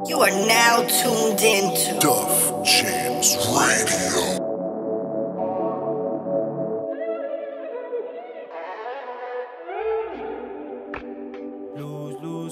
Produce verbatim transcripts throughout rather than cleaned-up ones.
You are now tuned into Duff Jams Radio. Lose, lose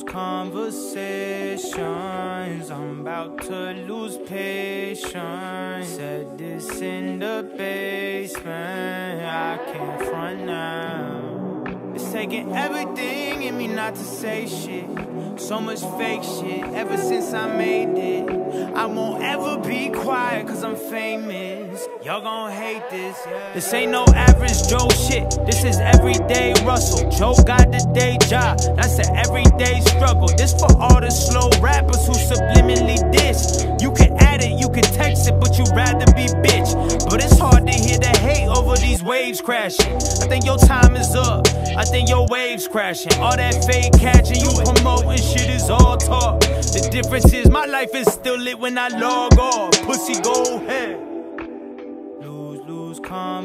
conversations. I'm about to lose patience. Said this in the basement. I can't front now. It's taking everything in me not to say shit. So much fake shit ever since I made it. I won't ever be quiet cause I'm famous. Y'all gon' hate this. This ain't no average Joe shit. This is everyday Russell. Joe got the day job. That's an everyday struggle. This for all the slow rappers who subliminally diss. You can add it, you can text it, but you rather be bitch. But it's hard to hear the hate over these waves crashing. I think your time is up. I think your waves crashing. All that fake catching you promoting shit is all talk. The difference is my life is still lit when I log off. Pussy go ahead. Lose, lose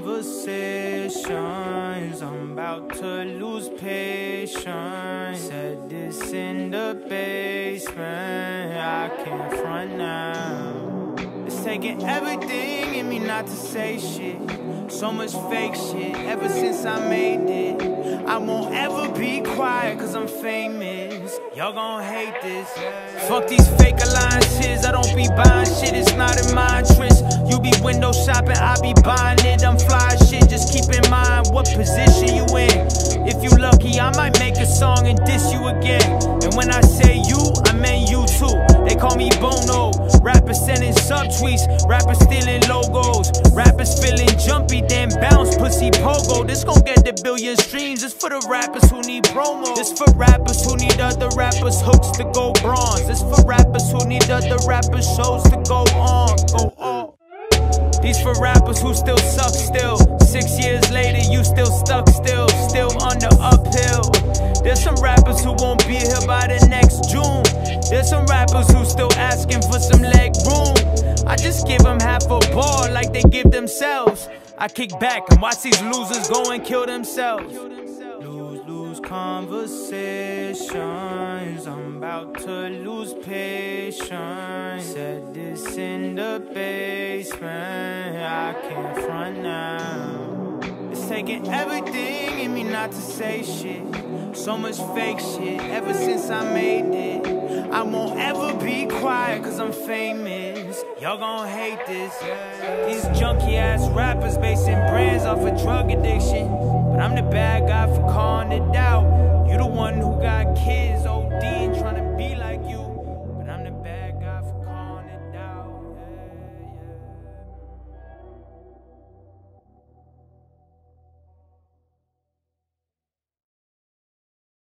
conversations. I'm about to lose patience. Said this in the basement. I can't front now. It's taking everything in me not to say shit. So much fake shit ever since I made it. I won't ever be quiet cause I'm famous. Y'all gon' hate this. Fuck these fake alliances. I don't be buying shit, it's not in my interest. You be window shopping, I be buying it. I'm fly shit, just keep in mind what position you in. If you lucky, I might make a song and diss you again. And when I say you, I meant you too. They call me Bono. Rappers sending subtweets, rappers stealing logos. Rappers feeling jumpy, then bounce, pussy pogo. This gon' get the billion streams. This for the rappers who need promo. This for rappers who need other rappers' hooks to go bronze. This for rappers who need other rappers' shows to go on, go on. These for rappers who still suck still. Six years later, you still stuck still. Still on the uphill. There's some rappers who won't be here by the next June. There's some rappers who still asking for some leg room. I just give them half a ball like they give themselves. I kick back and watch these losers go and kill themselves. Lose, lose conversations. I'm about to lose patience. Said this in the basement. I can't front now. It's taking everything in me not to say shit. So much fake shit ever since I made it. I won't ever be quiet cause I'm famous. Y'all gon' hate this. These junky ass rappers basing brands off of drug addiction. But I'm the bad guy for calling it out. You the one who got killed.